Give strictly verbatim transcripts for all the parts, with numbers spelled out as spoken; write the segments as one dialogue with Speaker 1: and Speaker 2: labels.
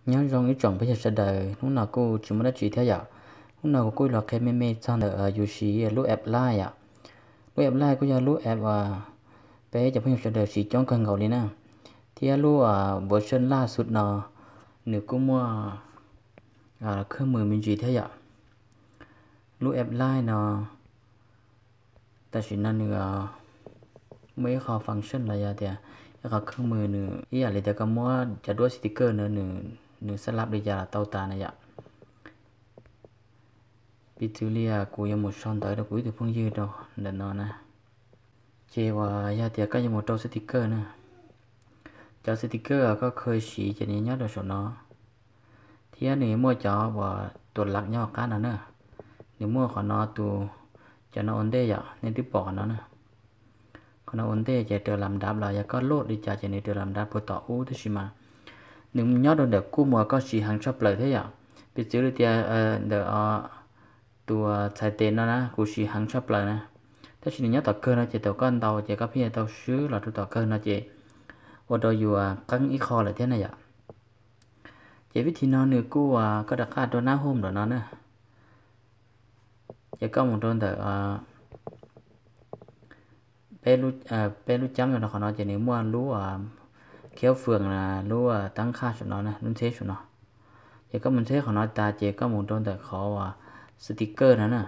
Speaker 1: nhớ rong ý chồng bây giờ sẽ đời lúc nào cô chỉ muốn đã chỉ theo giờ lúc nào cô là cái mê mê trong đời ở xí lúc app line à lúc app line cô giờ lúc app à béจะbây giờ sẽ đời chỉ trong cần ngầu đi nè thì lúc à version ล่าสุด nó nếu cô mua à khơi mười mình chỉ theo giờ lúc app line nó ta chỉ nên nữa mấy khó function là gì thì cái khơi mười nữa ý là để cái muaจะด้วย sticker nữa nữa nữa sẽ lắp đi ra tàu ta này ạ Pitulia của những một son tới đó cuối từ phong dư đâu để nó nè chế và gia tiệc cái một trâu sticker nè cho sticker có khơi xí cho nên nhớ được số nó thì anh này mua cho và tuột lạc nhau cá nữa nè nếu mua còn nó tụ cho nó ổn định vậy nên tiếp bỏ nó nè còn nó ổn định chạy trở làm đáp là có lốt đi chạy cho nên trở làm đáp của tỏ u thế mà nếu nhớ được cú mua có chỉ hàng shop lời thế vậy Pitulia đểตัวใช้เต็นนะกูชีหังชอบเลยนะถ้าชิ้นนี้ต่อเกินนะเจตัวก้อนเตาเจก็พี่เตาซื้อหลอดต่อเกินนะเจว่าโดยอยู่กั้งอีคอเลยเท่านั้นอ่ะเจวิธีนอนเนี่ยกูอ่ะก็ดักขาดตัวหน้าโฮมเดี๋ยวนอนนะเจก็มุนโดนแต่อ่าเป็นรู้อ่าเป็นรู้จำอยู่นะขอนอนเจนี่มั่วรู้อ่าเขี้ยวเฟืองนะรู้อ่าตั้งค่าสุดนอนนะนุ่นเทสุดนอนเจก็มุนเทขอนอนตาเจก็มุนโดนแต่ขอว่าสติกเกอร์นั่นน่ะ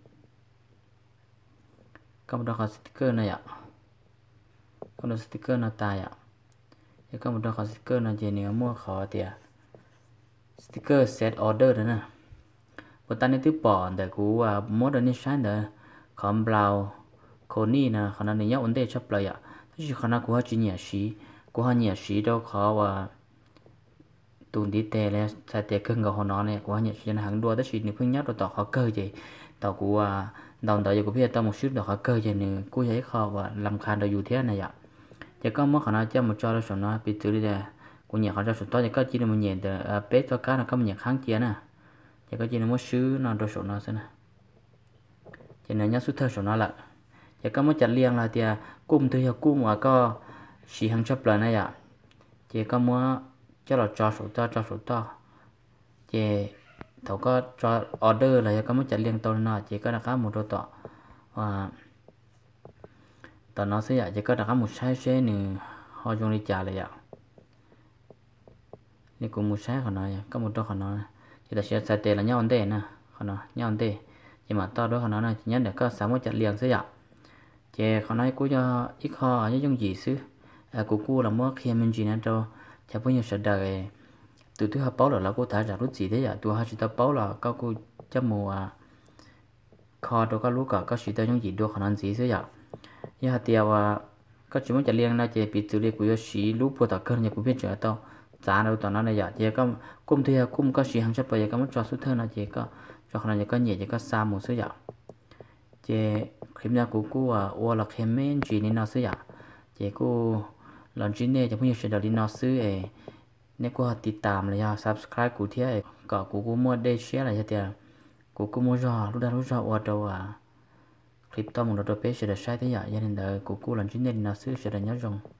Speaker 1: ก็มาดูขอสติกเกอร์นะอย่าก็ดูสติกเกอร์น่ะตายอ่ะแล้วก็มาดูขอสติกเกอร์น่ะเจนี่มั่วขอเตียสติกเกอร์เซตออเดอร์นั่นน่ะพอตอนนี้ที่ปอแต่กูว่าโมเดลนี่ใช้เด้อคอมบลาวโคนี่นะขนาดนี้ยังอุ่นเดชอบเลยอ่ะถ้าชื่อขนาดกูว่าจีเนียสีกูว่าเนียสีเราขอว่าตูนดีเตะแล้วใส่เตะขึ้นกับหัวนอนเนี่ยกูว่าเนี่ยจะหังดัวแต่สิ่งนี้เพิ่งยัดตัวต่อเขาเกยใจต่อกูว่าดาวต่ออยู่กับพี่ต่อmột chútต่อเขาเกยใจเนี่ยกูใช้เขาว่าลำคาญเราอยู่เท่านั้นอ่ะจะก็เมื่อขณะเจ้ามาจอเราสอนว่าปิดตัวได้กูเนี่ยเขาจะสุดต่อจะก็จีนมันเนี่ยแต่เป๊ะตัวก้าเราก็มันเนี่ยค้างเจียนะจะก็จีนมันซื้อนอนตัวสอนเราซะนะจะเนี่ยยัดสุดเท่าสอนเราละจะก็เมื่อจัดเลี้ยงเราเตียกุ้มตัวกุ้มว่าก็สีหังชอบเลยนะอ่ะจะก็เมื่อcho là cho số to cho số to chị thầu có cho order là có muốn chạy liên tục nó chỉ có là có một đôi tọ và tọ nó sẽ dạy chỉ có là có một size xe nữa họ dùng đi trả lại ạนี่กูมูใช้ขนาดก็มุดตัวขนาดจะแต่เชื่อใจเตะละย่อนเตะนะขนาดย่อนเตะจะมาต่อด้วยขนาดนั้นทีนี้เดี๋ยวก็สามารถจัดเรียงเสียเจ้ขนาดกูจะอีกข้อจะ用gìซื้อกูกูlà mua khi mình chỉ nên cho chả bao nhiêu sợ đời từ thứ hai báo là là cô thả ra lúc gì thế vậy tôi hai chỉ tao báo là có cô cho mùa kho đâu có lúc cả có chỉ tao những gì đâu khả năng gì thế vậy nhưng hạt tiêu à có chỉ muốn trả liên là chỉ bị xử lý của sĩ lúc vừa tạo cơn nhà của biết chưa tao giá đâu tao nói là vậy chỉ có cung thì cung có sĩ hàng chấp bây giờ có muốn cho số thơ là chỉ có cho khả năng có nhẹ chỉ có xa một số vậy chỉ khi nào của cô à ô là khi men chỉ nên nó số vậy chỉ cô lần trước này chúng mình sẽ đào đi nó xứ ấy nếu cóติดตามเลยอ่ะ subscribe กูที่ไอ้ก็กูกูมั่วได้ share อะไรเดียวกูกูมั่วรอรู้ได้รู้รอว่าตัวอ่ะคลิปต่อมึงเราตัวเป๊ะจะได้ใช้ที่อย่างยันเดิมกูกูหลังจากนี้เราซื้อจะได้ย้อน